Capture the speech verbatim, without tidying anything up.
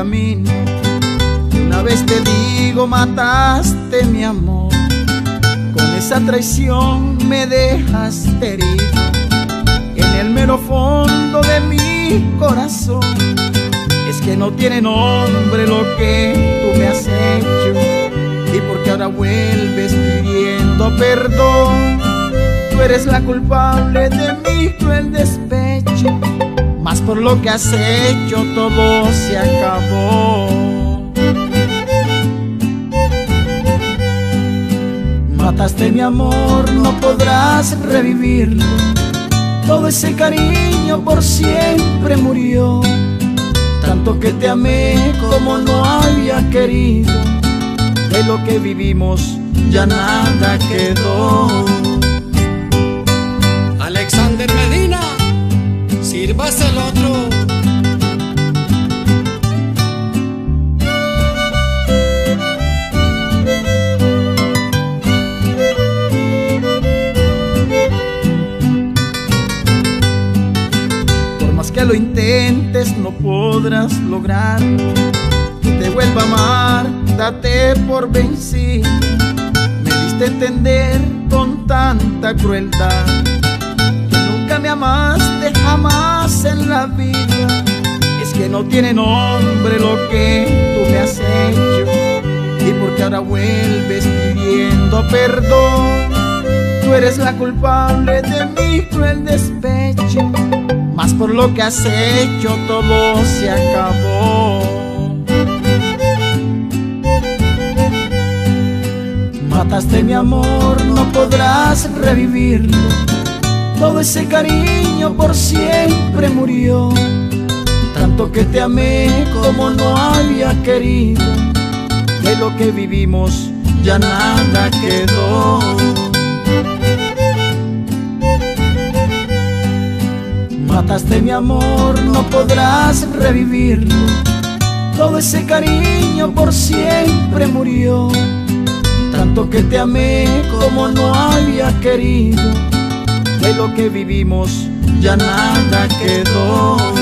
camino. Una vez te digo, mataste mi amor. Con esa traición me dejaste herido en el mero fondo de mi corazón. Es que no tiene nombre lo que tú me has hecho, y porque ahora vuelves pidiendo perdón. Tú eres la culpable de mi cruel despecho, mas por lo que has hecho todo se acabó. Mataste mi amor, no podrás revivirlo. Todo ese cariño por siempre murió. Tanto que te amé como no había querido. De lo que vivimos ya nada quedó. Alexander Medina, sírvase el otro. Por más que lo intentes no podrás lograr que te vuelva a amar, date por vencido. Me diste a entender con tanta crueldad que nunca me amaste jamás en la vida. Es que no tiene nombre lo que tú me has hecho, y porque ahora vuelves pidiendo perdón. Tú eres la culpable de mi cruel despecho, mas por lo que has hecho todo se acabó. Mataste mi amor, no podrás revivirlo. Todo ese cariño por siempre murió. Tanto que te amé como no había querido. De lo que vivimos ya nada quedó. Mataste mi amor, no podrás revivirlo. Todo ese cariño por siempre murió. Tanto que te amé como no había querido. De lo que vivimos ya nada quedó.